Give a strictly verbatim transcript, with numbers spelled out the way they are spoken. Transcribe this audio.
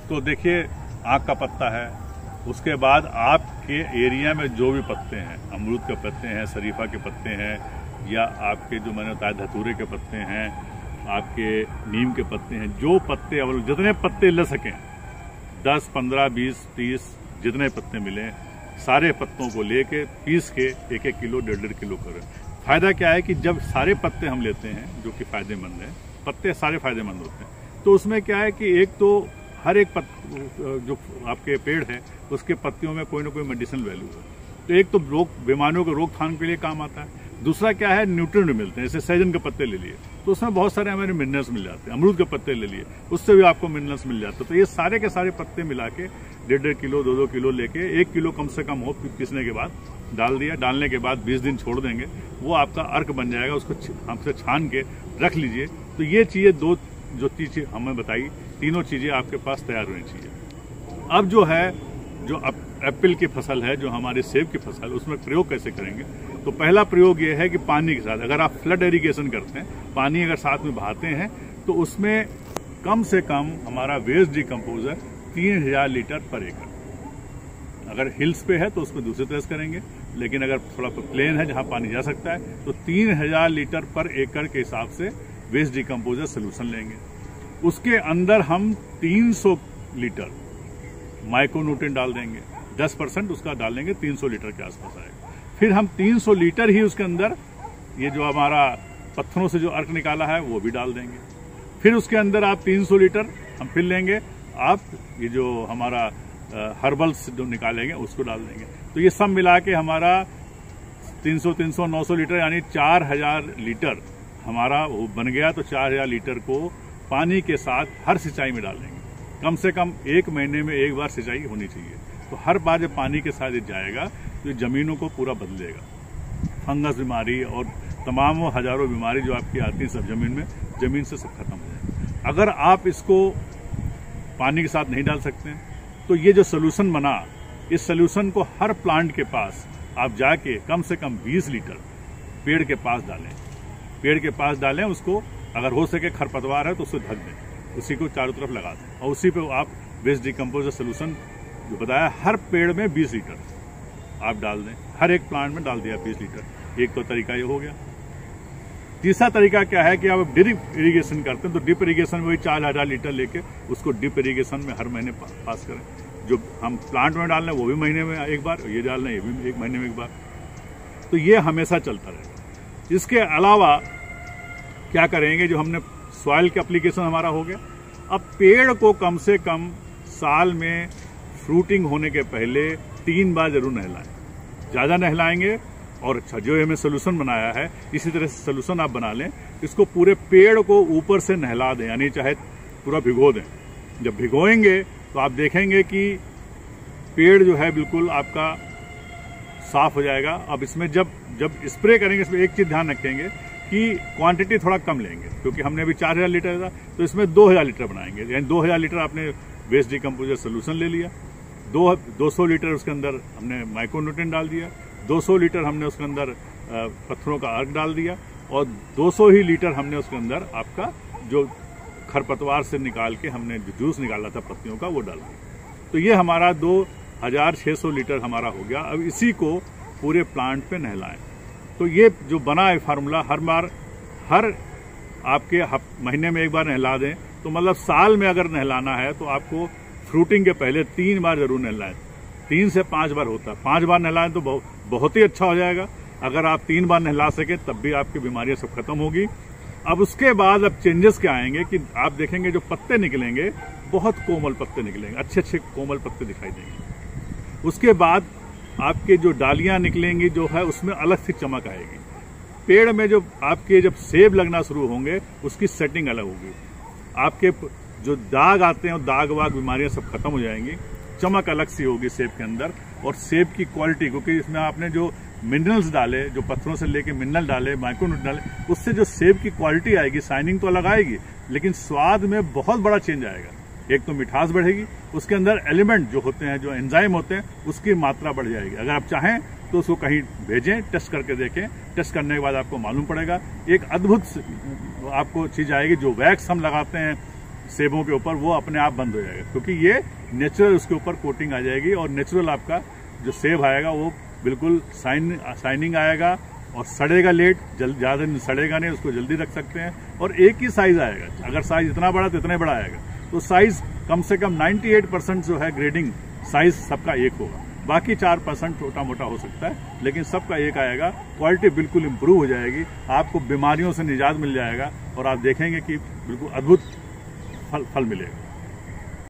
तो देखिए आँख का पत्ता है, उसके बाद आपके एरिया में जो भी पत्ते हैं, अमरूद के पत्ते हैं, शरीफा के पत्ते हैं, या आपके जो मैंने बताया धतूरे के पत्ते हैं, आपके नीम के पत्ते हैं, जो पत्ते अवेलेबल, जितने पत्ते ले सकें, दस पंद्रह बीस तीस जितने पत्ते मिले, सारे पत्तों को लेके पीस के एक एक किलो डेढ़ डेढ़ किलो करें। फायदा क्या है कि जब सारे पत्ते हम लेते हैं, जो कि फायदेमंद है, पत्ते सारे फायदेमंद होते हैं, तो उसमें क्या है कि एक तो हर एक पत, जो आपके पेड़ है उसके पत्तियों में कोई ना कोई मेडिसिनल वैल्यू है। तो एक तो रोग बीमारियों के रोकथाम के लिए काम आता है, दूसरा क्या है न्यूट्रिएंट मिलते हैं। जैसे सहजन के पत्ते ले लिए तो उसमें बहुत सारे हमारे मिनरल्स मिल जाते हैं, अमरूद के पत्ते ले लिए उससे भी आपको मिनरल्स मिल जाते हैं। तो ये सारे के सारे पत्ते मिला के डेढ़ डेढ़ किलो दो दो किलो लेके एक किलो कम से कम हो पीसने के बाद डाल दिया। डालने के बाद बीस दिन छोड़ देंगे, वो आपका अर्क बन जाएगा। उसको हमसे छान के रख लीजिए। तो ये चीज़ें दो जो चीज़ें हमें बताई, तीनों चीज़ें आपके पास तैयार होनी चाहिए। अब जो है जो एप्पल की फसल है, जो हमारी सेब की फसल, उसमें प्रयोग कैसे करेंगे? तो पहला प्रयोग ये है कि पानी के साथ, अगर आप फ्लड इरिगेशन करते हैं, पानी अगर साथ में बहाते हैं, तो उसमें कम से कम हमारा वेस्ट डिकम्पोजर तीन हजार लीटर पर एकड़। अगर हिल्स पे है तो उसमें दूसरी तरह से करेंगे, लेकिन अगर थोड़ा प्लेन है जहां पानी जा सकता है तो तीन हजार लीटर पर एकड़ के हिसाब से वेस्ट डिकम्पोजर सोल्यूशन लेंगे। उसके अंदर हम तीन सौ लीटर माइक्रोन्यूट्रिएंट डाल देंगे, दस परसेंट उसका डालेंगे, तीन सौ लीटर के आसपास आएगा। फिर हम तीन सौ लीटर ही उसके अंदर ये जो हमारा पत्थरों से जो अर्क निकाला है वो भी डाल देंगे। फिर उसके अंदर आप तीन सौ लीटर हम फिर लेंगे, आप ये जो हमारा हर्बल्स जो निकालेंगे उसको डाल देंगे। तो ये सब मिला के हमारा तीन सौ तीन सौ नौ सौ लीटर यानी चार हजार लीटर हमारा वो बन गया। तो चार हजार लीटर को पानी के साथ हर सिंचाई में डाल देंगे। कम से कम एक महीने में एक बार सिंचाई होनी चाहिए। तो हर बार जब पानी के साथ जाएगा तो जमीनों को पूरा बदलेगा। फंगस बीमारी और तमाम वो हजारों बीमारी जो आपकी आती है सब जमीन में, जमीन से सब खत्म हो जाएगा। अगर आप इसको पानी के साथ नहीं डाल सकते हैं तो ये जो सोल्यूशन बना, इस सोल्यूशन को हर प्लांट के पास आप जाके कम से कम बीस लीटर पेड़ के पास डालें। पेड़ के पास डालें उसको, अगर हो सके खरपतवार है तो उसको ढक दें, उसी को चारों तरफ लगा दें और उसी पे आप वेस्ट डिकम्पोजर सोल्यूशन जो बताया हर पेड़ में बीस लीटर आप डाल दें। हर एक प्लांट में डाल दिया बीस लीटर। एक तो तरीका ये हो गया। तीसरा तरीका क्या है कि आप ड्रिप इरिगेशन करते हैं तो ड्रिप इरिगेशन में वही चार हजार लीटर लेके उसको ड्रिप इरिगेशन में हर महीने पास करें। जो हम प्लांट में डाल रहे हैं वो भी महीने में एक बार, ये डाल रहे हैं ये भी एक महीने में एक बार। तो ये हमेशा चलता रहेगा। इसके अलावा क्या करेंगे, जो हमने सॉइल का एप्लीकेशन हमारा हो गया। अब पेड़ को कम से कम साल में फ्रूटिंग होने के पहले तीन बार जरूर नहलाएं। ज़्यादा नहलाएंगे और अच्छा जो हमें सोल्यूशन बनाया है इसी तरह से सोल्यूशन आप बना लें। इसको पूरे पेड़ को ऊपर से नहला दें, यानी चाहे पूरा भिगो दें। जब भिगोएंगे तो आप देखेंगे कि पेड़ जो है बिल्कुल आपका साफ हो जाएगा। अब इसमें जब जब स्प्रे करेंगे, इसमें एक चीज़ ध्यान रखेंगे कि क्वांटिटी थोड़ा कम लेंगे, क्योंकि हमने अभी चार हजार लीटर था तो इसमें दो हजार लीटर बनाएंगे। यानी दो हजार लीटर आपने वेस्ट डिकम्पोजर सोल्यूशन ले लिया, दो दो सौ लीटर उसके अंदर हमने माइक्रोन्यूट्रिएंट डाल दिया, दो सौ लीटर हमने उसके अंदर पत्थरों का अर्क डाल दिया और दो सौ ही लीटर हमने उसके अंदर आपका जो खरपतवार से निकाल के हमने जो जूस निकाला था पत्तियों का वो डाल दिया। तो ये हमारा दो हजार छः सौ लीटर हमारा हो गया। अब इसी को पूरे प्लांट पे नहलाएं। तो ये जो बना है फार्मूला, हर बार हर आपके महीने में एक बार नहला दें। तो मतलब साल में अगर नहलाना है तो आपको फ्रूटिंग के पहले तीन बार जरूर नहलाएं। तीन से पांच बार होता है, पांच बार नहलाएं तो बहुत बहुत ही अच्छा हो जाएगा। अगर आप तीन बार नहला सके तब भी आपकी बीमारियां सब खत्म होगी। अब उसके बाद अब चेंजेस क्या आएंगे कि आप देखेंगे जो पत्ते निकलेंगे बहुत कोमल पत्ते निकलेंगे, अच्छे अच्छे कोमल पत्ते दिखाई देंगे। उसके बाद आपके जो डालियां निकलेंगी जो है उसमें अलग सी चमक आएगी। पेड़ में जो आपके जब सेब लगना शुरू होंगे उसकी सेटिंग अलग होगी। आपके जो दाग आते हैं दाग वाग बीमारियां सब खत्म हो जाएंगी। चमक अलग सी होगी सेब के अंदर। और सेब की क्वालिटी, क्योंकि इसमें आपने जो मिनरल्स डाले, जो पत्थरों से लेके मिनरल डाले, माइक्रोन्यूट्रिएंट डाले, उससे जो सेब की क्वालिटी आएगी, शाइनिंग तो अलग आएगी लेकिन स्वाद में बहुत बड़ा चेंज आएगा। एक तो मिठास बढ़ेगी, उसके अंदर एलिमेंट जो होते हैं, जो एंजाइम होते हैं, उसकी मात्रा बढ़ जाएगी। अगर आप चाहें तो उसको कहीं भेजें, टेस्ट करके देखें। टेस्ट करने के बाद आपको मालूम पड़ेगा। एक अद्भुत आपको चीज आएगी। जो वैक्स हम लगाते हैं सेबों के ऊपर वो अपने आप बंद हो जाएगा, क्योंकि ये नेचुरल उसके ऊपर कोटिंग आ जाएगी और नेचुरल आपका जो सेब आएगा वो बिल्कुल शाइन शाइनिंग आएगा और सड़ेगा लेट, जल्द ज़्यादा सड़ेगा नहीं, उसको जल्दी रख सकते हैं और एक ही साइज आएगा। अगर साइज इतना बड़ा तो इतना बड़ा आएगा, तो साइज कम से कम अट्ठानवे परसेंट जो है ग्रेडिंग साइज सबका एक होगा, बाकी चार परसेंट छोटा मोटा हो सकता है, लेकिन सबका एक आएगा। क्वालिटी बिल्कुल इंप्रूव हो जाएगी, आपको बीमारियों से निजात मिल जाएगा और आप देखेंगे कि बिल्कुल अद्भुत फल फल मिलेगा।